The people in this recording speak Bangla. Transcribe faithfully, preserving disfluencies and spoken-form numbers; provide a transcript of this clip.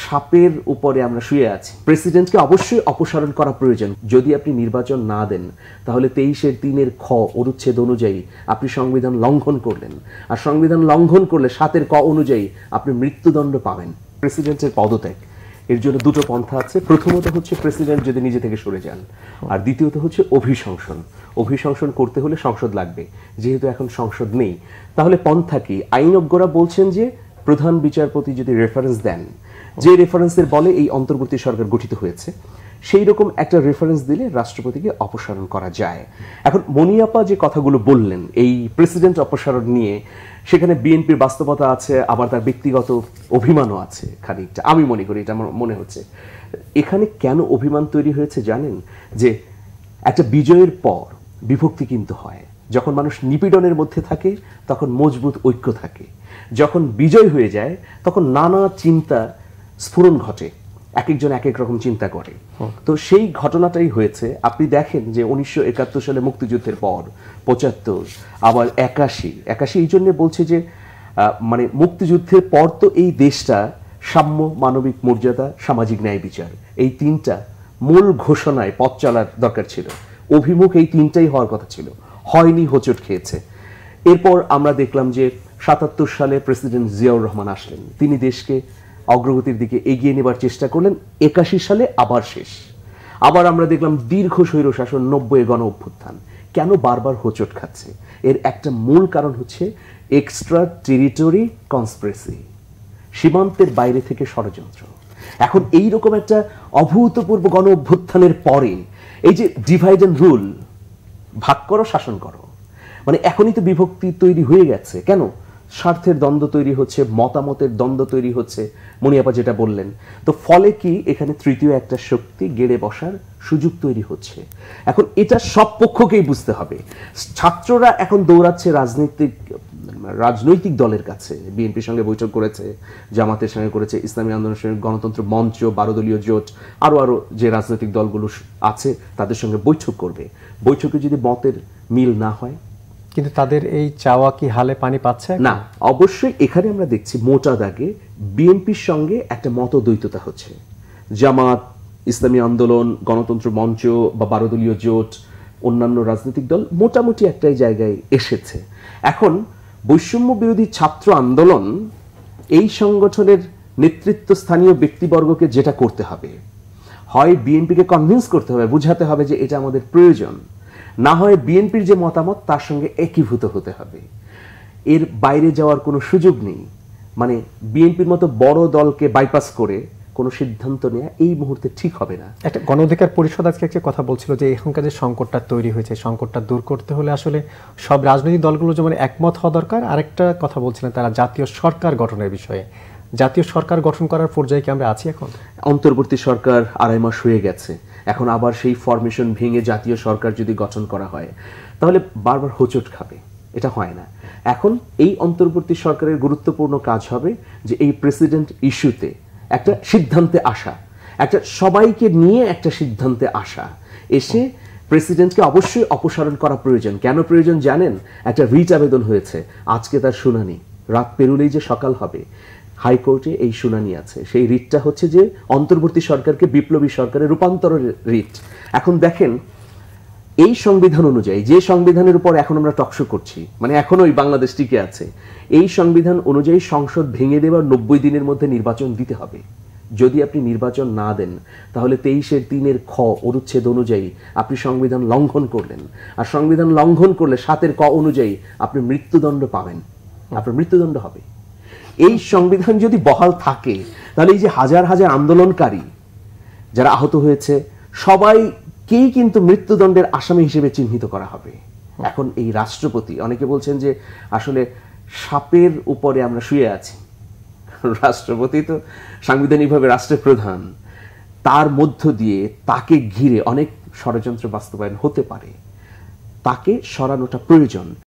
সাপের উপরে আমরা শুয়ে আছি। প্রেসিডেন্টকে অবশ্যই অপসারণ করা প্রয়োজন। যদি আপনি নির্বাচন না দেন তাহলে তেইশের তিনের খ অনুচ্ছেদ অনুযায়ী আপনি সংবিধান লঙ্ঘন করলেন, আর সংবিধান লঙ্ঘন করলে সাতের ক অনুযায়ী আপনি মৃত্যুদণ্ড পাবেন। প্রেসিডেন্টের পদত্যাগ এর জন্য দুটো পন্থা আছে। প্রথমত হচ্ছে প্রেসিডেন্ট যদি নিজে থেকে সরে যান, আর দ্বিতীয়ত হচ্ছে অভিশংসন। অভিশংসন করতে হলে সংসদ লাগবে, যেহেতু এখন সংসদ নেই। তাহলে পন্থা কি? আইনজ্ঞরা বলছেন যে প্রধান বিচারপতি যদি রেফারেন্স দেন, যে রেফারেন্সের বলে এই অন্তর্বর্তী সরকার গঠিত হয়েছে, সেই রকম একটা রেফারেন্স দিলে রাষ্ট্রপতিকে অপসারণ করা যায়। এখন মনিয়াপা যে কথাগুলো বললেন এই প্রেসিডেন্ট অপসারণ নিয়ে, সেখানে বিএনপির বাস্তবতা আছে, আবার তার ব্যক্তিগত অভিমানও আছে খানিকটা, আমি মনে করি, এটা আমার মনে হচ্ছে। এখানে কেন অভিমান তৈরি হয়েছে জানেন? যে একটা বিজয়ের পর বিভক্তি কিন্তু হয়। যখন মানুষ নিপীড়নের মধ্যে থাকে তখন মজবুত ঐক্য থাকে, যখন বিজয় হয়ে যায় তখন নানা চিন্তা স্ফুরণ ঘটে, এক একজন এক এক রকম চিন্তা করে। তো সেই ঘটনাটাই হয়েছে। আপনি দেখেন যে উনিশশো একাত্তর সালে মুক্তিযুদ্ধের পর, পঁচাত্তর, আবার একাশি একাশি এই জন্য বলছে যে মানে মুক্তিযুদ্ধের পর তো এই দেশটা সাম্য, মানবিক মর্যাদা, সামাজিক ন্যায় বিচার, এই তিনটা মূল ঘোষণায় পথ চলার দরকার ছিল। অভিমুখ এই তিনটাই হওয়ার কথা ছিল, হয়নি, হোঁচট খেয়েছে। এরপর আমরা দেখলাম যে সাতাত্তর সালে প্রেসিডেন্ট জিয়াউর রহমান আসলেন, তিনি দেশকে অগ্রগতির দিকে এগিয়ে নেবার চেষ্টা করলেন। একাশি সালে আবার শেষ। আবার আমরা দেখলাম দীর্ঘ স্বৈরশাসন, নব্বই গণ অভ্যুত্থান। কেন বারবার হোঁচট খাচ্ছে? এর একটা মূল কারণ হচ্ছে এক্সট্রা টেরিটরি কনস্পিরেসি, সীমান্তের বাইরে থেকে ষড়যন্ত্র। এখন এই রকম একটা অভূতপূর্ব গণ অভ্যুত্থানের পরে এই যে ডিভাইড অ্যান্ড রুল, ভাগ করো শাসন করো, মানে এখনই তো বিভক্তি তৈরি হয়ে গেছে। কেন? স্বার্থের দ্বন্দ্ব তৈরি হচ্ছে, মতামতের দ্বন্দ্ব তৈরি হচ্ছে, মনিয়াপা যেটা বললেন। তো ফলে কি এখানে তৃতীয় একটা শক্তি গেড়ে বসার সুযোগ তৈরি হচ্ছে। এখন এটা সব পক্ষকেই বুঝতে হবে। ছাত্ররা এখন দৌড়াচ্ছে রাজনৈতিক রাজনৈতিক দলের কাছে, বিএনপির সঙ্গে বৈঠক করেছে, জামাতের সঙ্গে করেছে, ইসলামী আন্দোলনের সঙ্গে, গণতন্ত্র মঞ্চ, বারো দলীয় জোট, আরো আরো যে রাজনৈতিক দলগুলো আছে তাদের সঙ্গে বৈঠক করবে। বৈঠকে যদি মতের মিল না হয়, কিন্তু তাদের এই চাওয়া কি হালে পানি পাচ্ছে না? অবশ্যই এখানে আমরা দেখছি মোটা দাগে বিএনপির সঙ্গে একটা মতদ্বৈততা হচ্ছে। জামাত, ইসলামী আন্দোলন, গণতন্ত্র মঞ্চ বা বারো দলীয় জোট, অন্যান্য রাজনৈতিক দল মোটামুটি একটাই জায়গায় এসেছে। এখন বৈষম্য বিরোধী ছাত্র আন্দোলন, এই সংগঠনের নেতৃত্ব স্থানীয় ব্যক্তিবর্গকে যেটা করতে হবে, হয় বিএনপিকে কনভিন্স করতে হবে, বুঝাতে হবে যে এটা আমাদের প্রয়োজন, না হয় বিএনপির যে মতামত তার সঙ্গে একীভূত হতে হবে। এর বাইরে যাওয়ার কোনো সুযোগ নেই। মানে বিএনপির মতো বড় দলকে বাইপাস করে কোনো সিদ্ধান্ত নেওয়া এই মুহূর্তে ঠিক হবে না। একটা গণ অধিকার পরিষদ আজকে একটা কথা বলছিল যে এখনকার যে সংকটটা তৈরি হয়েছে, সংকটটা দূর করতে হলে আসলে সব রাজনৈতিক দলগুলো যেমন একমত হওয়া দরকার। আরেকটা কথা বলছিলেন তারা জাতীয় সরকার গঠনের বিষয়ে। জাতীয় সরকার গঠন করার পর্যায়ে কি আমরা আছি এখন? অন্তর্বর্তী সরকার আড়াই মাস হয়ে গেছে, এখন আবার সেই ফরমেশন ভেঙে জাতীয় সরকার যদি গঠন করা হয় তাহলে বারবার হোঁচট খাবে, এটা হয় না। এখন এই অন্তর্বর্তী সরকারের গুরুত্বপূর্ণ কাজ হবে যে এই প্রেসিডেন্ট ইস্যুতে একটা সিদ্ধান্তে আসা, একটা সবাইকে নিয়ে একটা সিদ্ধান্তে আসা, এসে প্রেসিডেন্টকে অবশ্যই অপসারণ করা প্রয়োজন। কেন প্রয়োজন জানেন? একটা রিট আবেদন হয়েছে, আজকে তার শুনানি, রাত পেরুলেই যে সকাল হবে। হাইকোর্টে এই শুনানি আছে। সেই রিটটা হচ্ছে যে অন্তর্বর্তী সরকারকে বিপ্লবী সরকারে রূপান্তরের রিট। এখন দেখেন এই সংবিধান অনুযায়ী, যে সংবিধানের উপর এখন আমরা টকশো করছি, মানে এখনোই বাংলাদেশ টিকে আছে, এই সংবিধান অনুযায়ী সংসদ ভেঙে দেওয়ার নব্বই দিনের মধ্যে নির্বাচন দিতে হবে। যদি আপনি নির্বাচন না দেন তাহলে তেইশের তিনের খ অনুচ্ছেদ অনুযায়ী আপনি সংবিধান লঙ্ঘন করলেন, আর সংবিধান লঙ্ঘন করলে সাতের ক অনুযায়ী আপনি মৃত্যুদণ্ড পাবেন, আপনার মৃত্যুদণ্ড হবে। এই সংবিধান যদি বহাল থাকে তাহলে এই যে হাজার হাজার আন্দোলনকারী যারা আহত হয়েছে সবাইকেই কিন্তু মৃত্যুদণ্ডের আসামি হিসেবে চিহ্নিত করা হবে। এখন এই রাষ্ট্রপতি, অনেকে বলছেন যে আসলে সাপের উপরে আমরা শুয়ে আছি। রাষ্ট্রপতি তো সাংবিধানিকভাবে রাষ্ট্রের প্রধান, তার মধ্য দিয়ে তাকে ঘিরে অনেক ষড়যন্ত্র বাস্তবায়ন হতে পারে, তাকে সরানোটা প্রয়োজন।